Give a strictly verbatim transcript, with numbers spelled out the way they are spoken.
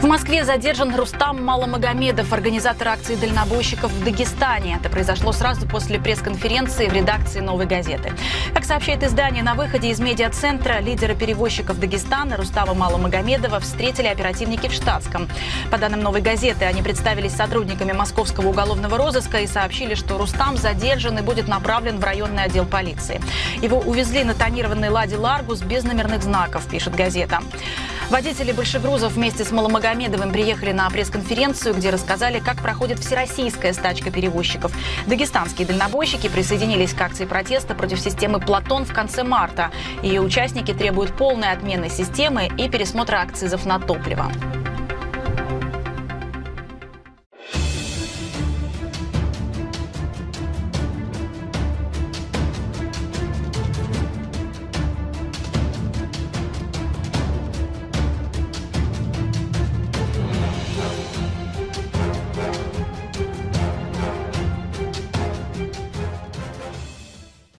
В Москве задержан Рустам Маломагомедов, организатор акции дальнобойщиков в Дагестане. Это произошло сразу после пресс-конференции в редакции «Новой газеты». Как сообщает издание, на выходе из медиацентра лидера перевозчиков Дагестана Рустама Маломагомедова встретили оперативники в штатском. По данным «Новой газеты», они представились сотрудниками московского уголовного розыска и сообщили, что Рустам задержан и будет направлен в районный отдел полиции. Его увезли на тонированной «Ладе Ларгус» без номерных знаков, пишет газета. Водители большегрузов вместе с Маломагомедовым приехали на пресс-конференцию, где рассказали, как проходит всероссийская стачка перевозчиков. Дагестанские дальнобойщики присоединились к акции протеста против системы «Платон» в конце марта. Ее участники требуют полной отмены системы и пересмотра акцизов на топливо.